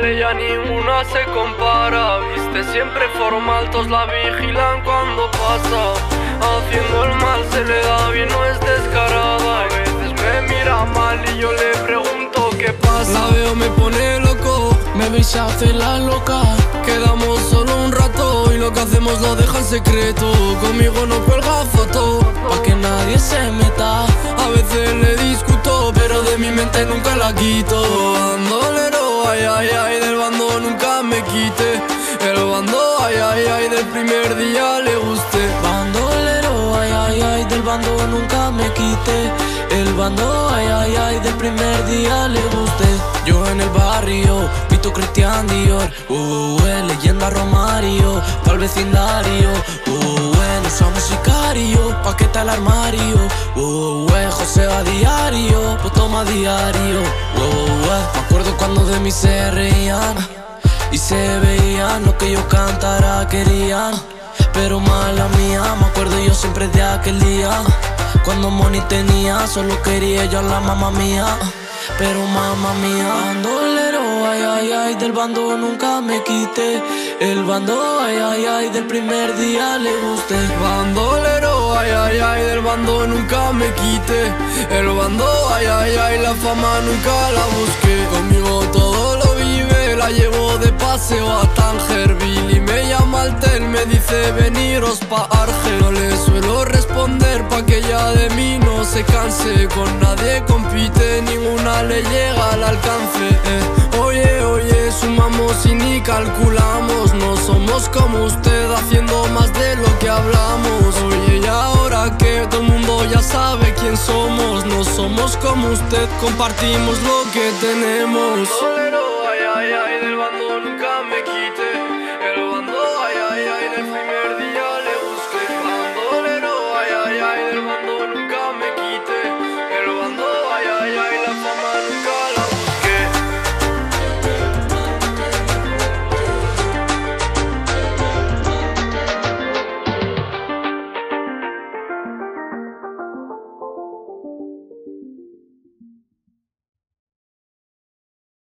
normal, ella ninguna se compara. Viste siempre formal, todos la vigilan cuando pasa. Haciendo el mal se le da bien, no es descarada. A veces me mira mal y yo le pregunto qué pasa. La veo, me pone loco, me ve y se hace la loca. Quedamos solo un rato y lo que hacemos lo deja en secreto. Conmigo no cuelga foto, pa' que nadie se meta. A veces le discuto, pero de mi mente nunca la quito. Bandolero, ay, ay, ay, del bando nunca me quite. El bando, ay, ay, ay, del primer día le guste. Bandolero, ay, ay, ay, del bando nunca me quite. El bando, ay, ay, ay, del primer día le guste. Yo en el barrio, Pito Cristian Dior, leyenda Romario, pa'l vecindario, no somos sicarios, paqueta al armario, José va diario, pues toma diario, me acuerdo cuando de mí se reían y se veían lo que yo cantara querían, pero mala mía, me acuerdo yo siempre de aquel día, cuando money tenía, solo quería yo a la mamá mía. Pero mamá mía, bandolero, ay, ay, ay, del bando nunca me quite. El bando, ay, ay, ay, del primer día le guste. Bandolero, ay, ay, ay, del bando nunca me quite. El bando, ay, ay, ay, la fama nunca la busqué. Conmigo todo lo vive, la llevo de paseo a Tangerville. Y me llama al tel, me dice veniros pa' Argel. No le suelo responder pa' que ella de mí no se canse. Con nadie compite, ninguna le llega al alcance. Oye, oye, sumamos y ni calculamos. No somos como usted, haciendo más de lo que hablamos. Oye, y ahora que todo el mundo ya sabe quién somos, no somos como usted, compartimos lo que tenemos.